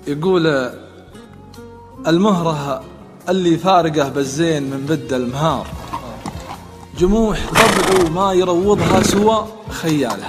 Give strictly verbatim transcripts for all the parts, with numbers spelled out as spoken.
يقول المهرة اللي فارقه بالزين من بد المهار، جموح طبعه ما يروضها سوى خيالها.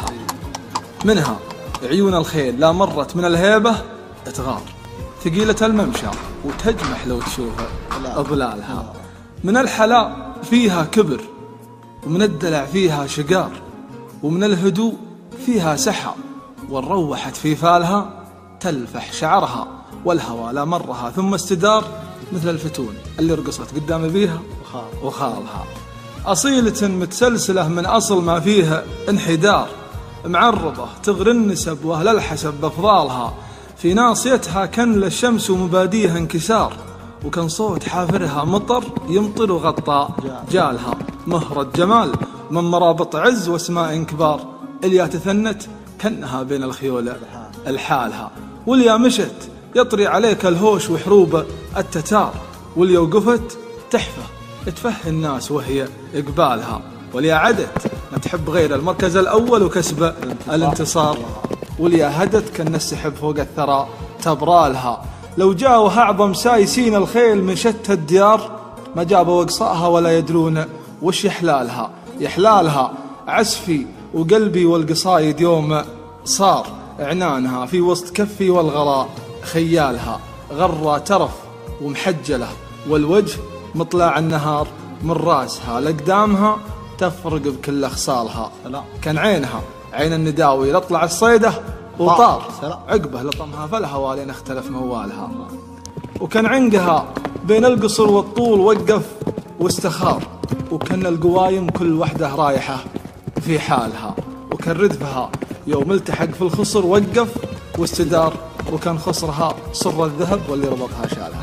منها عيون الخيل لا مرت من الهيبة تغار، ثقيلة الممشى وتجمح لو تشوفها أضلالها. من الحلاء فيها كبر، ومن الدلع فيها شقار، ومن الهدوء فيها سحى، والروحت في فالها تلفح شعرها، والهوى لا مرها ثم استدار مثل الفتون اللي رقصت قدام بيها وخالها. أصيلة متسلسلة من أصل ما فيها انحدار، معرضة تغري النسب وأهل الحسب بأفضالها. في ناصيتها كن للشمس ومباديها انكسار، وكان صوت حافرها مطر يمطر وغطى جالها. مهرة جمال من مرابط عز واسماء كبار، اليا تثنت كأنها بين الخيول الحالها. واليا مشت يطري عليك الهوش وحروب التتار، واليا وقفت تحفة تفهي الناس وهي إقبالها. واليا عدت ما تحب غير المركز الأول وكسب الانتصار، واليا هدت كان السحب فوق الثرى تبرالها. لو جاوها أعظم سايسين الخيل من شتى الديار، ما جابوا وقصائها ولا يدرون وش يحلالها. يحلالها عسفي وقلبي والقصايد يوم صار عنانها، في وسط كفي والغراء خيالها. غرة ترف ومحجلة والوجه مطلع النهار من راسها، لقدامها تفرق بكل خصالها. كان عينها عين النداوي لطلع الصيدة وطار، عقبه لطمها فالهوى لين اختلف موالها. وكان عنقها بين القصر والطول وقف واستخار، وكان القوايم كل وحده رايحة في حالها. وكان ردفها يوم التحق في الخصر وقف واستدار، وكان خصرها صر الذهب واللي ربطها شالها.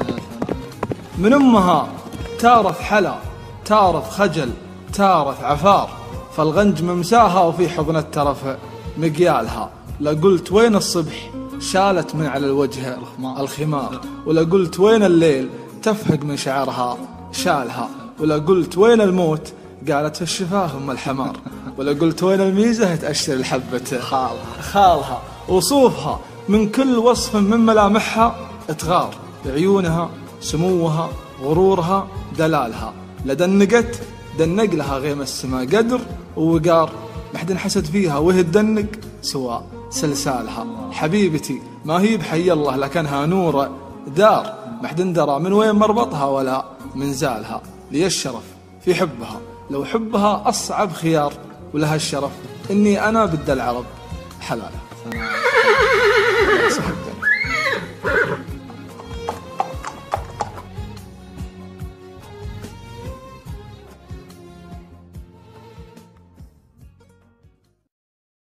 من أمها تارث حلا تارث خجل تارث عفار، فالغنج ممساها وفي حضن الترف مقيالها. لقلت وين الصبح شالت من على الوجه الخمار، ولا قلت وين الليل تفهق من شعرها شالها. ولا قلت وين الموت قالت في الشفاه ام الحمار، ولا قلت وين الميزة تأشر الحبة خالها. خالها وصوفها من كل وصف من ملامحها تغار، عيونها سموها غرورها دلالها. لدنقت دنق لها غيم السماء قدر ووقار، محد حسد فيها وهي تدنق سوى سلسالها. حبيبتي ما هي بحي الله لكنها نور دار، محد درى من وين مربطها ولا من زالها. لي الشرف في حبها لو حبها أصعب خيار، ولها الشرف إني أنا بد العرب حلالها.